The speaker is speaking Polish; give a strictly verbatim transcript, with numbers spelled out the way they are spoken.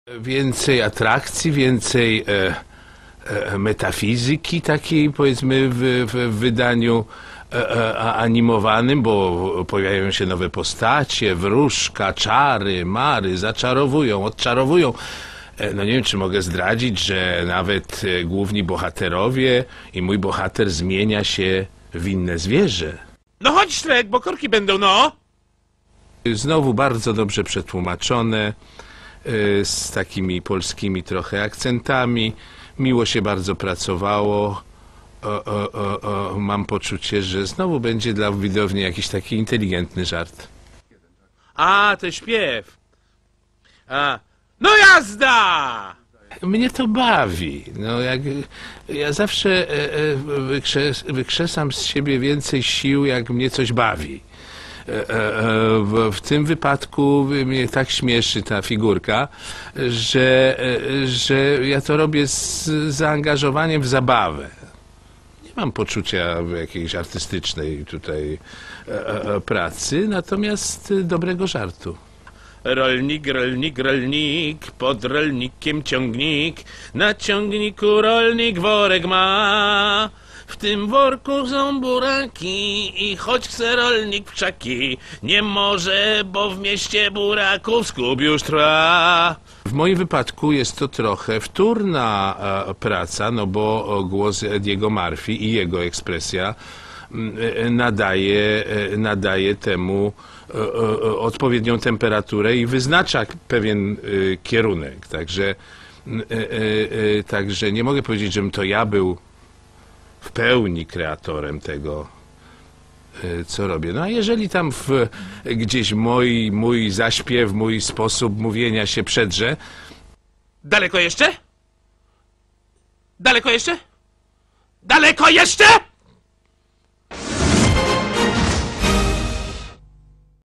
Więcej atrakcji, więcej e, e, metafizyki takiej, powiedzmy, w, w, w wydaniu e, e, animowanym, bo pojawiają się nowe postacie, wróżka, czary, mary, zaczarowują, odczarowują. E, no nie wiem, czy mogę zdradzić, że nawet e, główni bohaterowie i mój bohater zmienia się w inne zwierzę. No chodź, Szrek, bo korki będą, no! Znowu bardzo dobrze przetłumaczone, z takimi polskimi trochę akcentami. Miło się bardzo pracowało. O, o, o, o, mam poczucie, że znowu będzie dla widowni jakiś taki inteligentny żart. A, to śpiew. A, no jazda! Mnie to bawi. No jak, ja zawsze e, e, wykrzes, wykrzesam z siebie więcej sił, jak mnie coś bawi. W tym wypadku mnie tak śmieszy ta figurka, że, że ja to robię z zaangażowaniem w zabawę. Nie mam poczucia jakiejś artystycznej tutaj pracy, natomiast dobrego żartu. Rolnik, rolnik, rolnik, pod rolnikiem ciągnik, na ciągniku rolnik worek ma. W tym worku są buraki i choć chce rolnik w krzaki, nie może, bo w mieście buraków skub już trwa. W moim wypadku jest to trochę wtórna e, praca, no bo głos Ediego Murphy i jego ekspresja e, nadaje, e, nadaje temu e, e, odpowiednią temperaturę i wyznacza pewien e, kierunek. Także, e, e, także nie mogę powiedzieć, żebym to ja był w pełni kreatorem tego, co robię. No a jeżeli tam w, gdzieś mój, mój zaśpiew, mój sposób mówienia się przedrze... Daleko jeszcze? Daleko jeszcze? Daleko jeszcze?